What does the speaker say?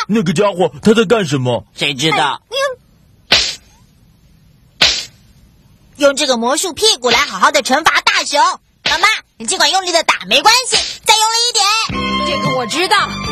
那个家伙他在干什么？ 谁知道？ 用这个魔术屁股来好好的惩罚大熊。妈妈，你尽管用力的打没关系，再用力一点。 这个我知道。